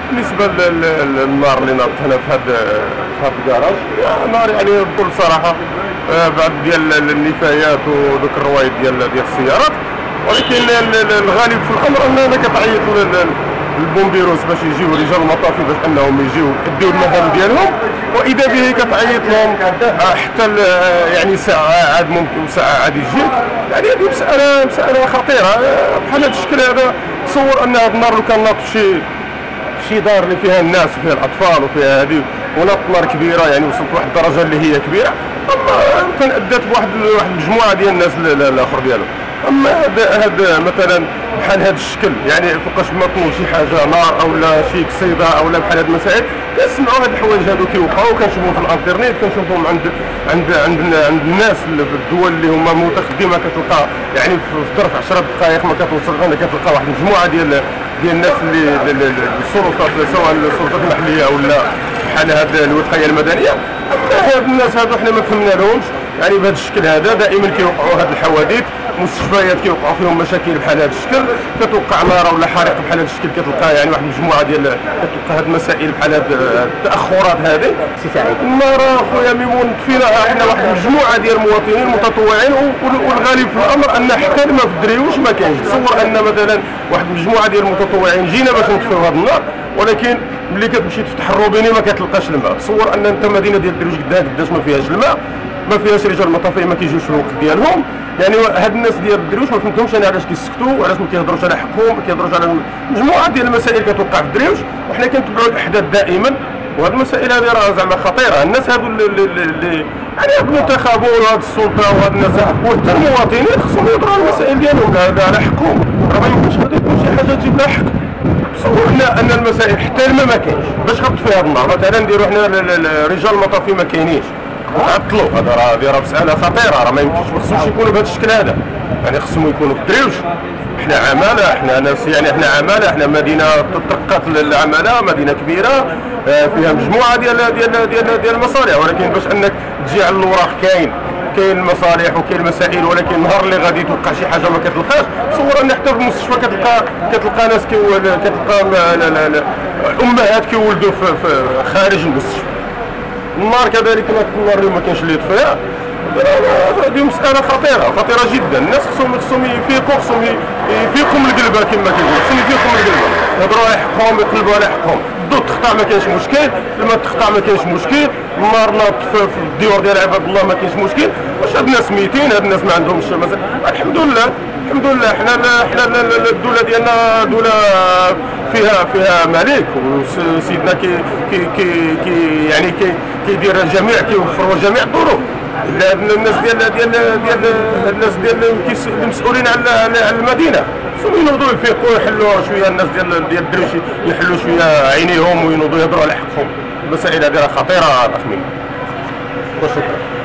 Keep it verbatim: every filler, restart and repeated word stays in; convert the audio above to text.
بالنسبه لل- للنار اللي ناضت هنا في هذا في هذا الكراج، نار يعني بكل صراحه آه، بعد ديال النفايات ودوك الروايد ديال ديال السيارات. ولكن ال- ال- الغالب في الامر اننا كتعيط لل- لل- للبومبيروس باش يجيو رجال المطافي باش انهم يجيو يديو المهام ديالهم، واذا به كتعيط لهم آه، حتى ال- آه، يعني ساعه عاد ممكن ساعه عاد يجي. يعني هذه مساله مساله خطيره آه، بحال هذا الشكل هذا. تصور ان هذا النار لو كان ناض في شي شي دار اللي فيها الناس وفيها الاطفال وفيها هذه وناط نار كبيره، يعني وصلت لواحد الدرجه اللي هي كبيره، اما كان ادت بواحد واحد المجموعه ديال الناس ل- ل- الاخر ديالهم. اما هذا هذا مثلا بحال هذا الشكل، يعني فوقاش ما تكون شي حاجه نار او لا شي كسيده او لا بحال هاد المسائل، كنسمعوا هاد الحوايج هادو كيوقعوا، كنشوفوهم في الانترنيت، كنشوفوهم عند عند عند عند الناس اللي في الدول اللي هما متقدمه، كتلقى يعني في ظرف عشر دقائق ما كتوصل غير كتلقى واحد المجموعه ديال ديال الناس اللي ال- ال- السلطات سواء السلطات المحليه ولا بحال هاد الوقايه المدنيه. اما هاد الناس هادو حنا ما فهمنا لهمش، يعني بهذا الشكل هذا دائما كيوقعوا هاد الحوادث، مستشفيات كيوقعوا فيهم مشاكل بحال هذا الشكل، كتوقع نار ولا حريق بحال هذا الشكل، كتلقى يعني واحد المجموعه ديال كتلقى هاد المسائل بحال هاد التاخرات هذه. سي سعيد. النار اخويا ميمون فينا احنا واحد المجموعه ديال المواطنين متطوعين، وال- والغالب في الامر ان حتى الماء في الدريوش ما كاينش. تصور ان مثلا واحد المجموعه ديال المتطوعين جينا باش نطفيو هذا النار، ولكن ملي كتمشي تفتح الروبيني ما كتلقاش الماء. تصور ان انت مدينه ديال الدريوش قدها قداش ما فيهاش الماء، ما فيهاش رجال المطافي ما كيجيوش في الوقت ديالهم. يعني هاد الناس ديال الدريوش ما فهمتهمش انا علاش كيسكتوا وعلاش ما كيهضروش على حقهم، ما كيهضروش على مجموعه ديال المسائل كتوقع في الدريوش، وحنا كنتبعوا الاحداث دائما. وهاد المسائل هذه راه زعما خطيره. الناس هادو اللي, اللي, اللي يعني هاد المنتخبون وهاد السلطه وهاد الناس وحتى المواطنين خصهم يهضروا على المسائل ديالهم، هذا على حقهم. راه ما يمكنش غادي يكون شي حاجه تجيب لها حق. تصورنا ان المسائل حتى الماء ما كاينش باش غطفي هاد النار، مثلا نديروا حنا رجال المطافي ما كاينينش وتعطلوا، هذا راه هذه راه مساله خطيره، راه ما يمكنش ما خصهمش يكونوا بهذا الشكل هذا. يعني خصهم يكونوا في الدريوش. احنا عماله، احنا ناس يعني احنا عماله، احنا مدينه تطرقت للعماله، مدينه كبيره آه، فيها مجموعه ديال ديال ديال ديال المصالح، ولكن باش انك تجي على الاوراق كاين كاين المصالح وكاين المسائل، ولكن النهار اللي غادي توقع شي حاجه ما كتلقاش. تصور ان حتى في المستشفى كتلقى كتلقى ناس كيول كتلقى لا لا لا امهات كيولدوا في, في خارج المستشفى. النار كذلك النار اللي ما كاينش اللي يطفيها، هذه مسألة خطيرة خطيرة جدا. الناس خصهم خصهم يفيقوا، خصهم يفيقوا من القلبة كما كيقولوا، خصهم يفيقوا من القلبة، يهضروا على حقهم، يقلبوا على حقهم. الضوء تقطع ما كاينش مشكل، الماء تقطع ما كاينش مشكل، النار ناض في في الديور ديال عباد الله ما كاينش مشكل. واش هاد الناس ميتين، هاد الناس ما عندهمش مثلا؟ الحمد لله الحمد لله حنا حنا الدولة ديالنا دولة فيها فيها ملك، وسيدنا كي كي كي, كي يعني كي كيدير الجميع، كيوفروا جميع الظروف. الناس ديال ديال ديال الناس ديال المسؤولين على على المدينه خصهم ينوضوا يفيقوا، يحلوا شويه الناس ديال ديال الدريش يحلوا شويه عينيهم وينوضوا يهضروا على حقهم. المسائل هذه راه خطيره اخ ميمون. وشكرا.